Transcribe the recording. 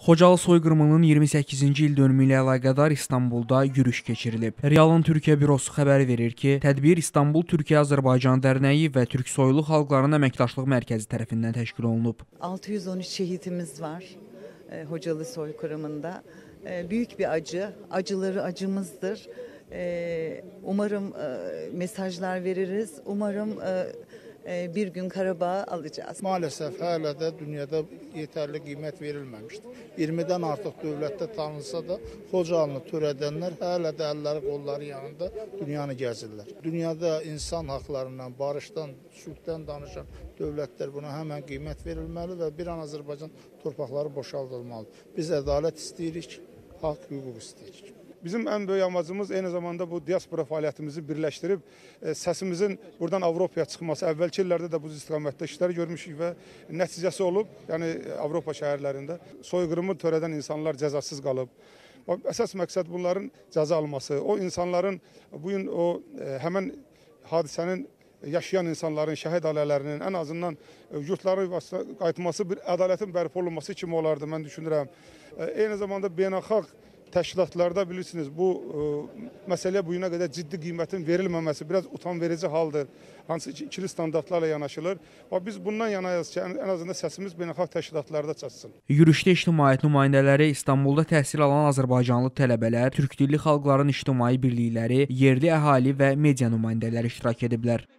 Xocalı soyqırımının 28-ci il dönümü ilə əlaqədar İstanbulda yürüş keçirilib. Realın Türkiyə bürosu xəbər verir ki, tədbir İstanbul Türkiyə-Azərbaycan Dərnəyi və Türk Soylu Xalqların Əməkdaşlıq Mərkəzi tərəfindən təşkil olunub. 613 şehitimiz var Hocalı soykırımında. Büyük bir acı, acıları acımızdır. Umarım mesajlar veririz, umarım bir gün Qarabağ alacağız. Maalesef hala da dünyada yeterli kıymet verilmemiştir. 20'den artıq dövlətdə tanınsa da Xocalını törədənlər hala da əlləri qolları yanında dünyanı gəzirlər. Dünyada insan haqlarından, barışdan, sülhdən danışan dövlətlər buna həmən qiymət verilməli və bir an Azərbaycan torpaqları boşaldılmalıdır. Biz ədalət istəyirik, haqq, hüquq istəyirik. Bizim en büyük amacımız aynı zamanda bu diaspora fəaliyyətimizi birleştirip sesimizin buradan Avrupa'ya çıkması. Əvvəlki illərdə də bu istiqamətdə işlər görmüşük və nəticəsi olub. Yəni Avropa şəhərlərində soyqırımı törədən insanlar cəzasız qalıb. Əsas məqsəd bunların cəza alması. O insanların bugün o həmən hadisənin yaşayan insanların, şəhid ailələrinin en azından yurtları qayıtması, bir ədalətin bərpa olunması kimi olardı, mən düşünürəm. Eyni zamanda beynəlxalq təşkilatlarda bilirsiniz bu məsələyə bu günə qədər ciddi qiymətin verilməməsi biraz utanverici haldır. Hansı ki ikili standartlarla yanaşılır. Biz bundan yanayız ki, en azından səsimiz beynəlxalq təşkilatlarda çatsın. Yürüşdə ictimaiyyət nümayəndələri, İstanbulda təhsil alan Azərbaycanlı tələbələr, türk dilli xalqların ictimai birlikləri, yerli əhali və media nümayəndələri iştirak ediblər.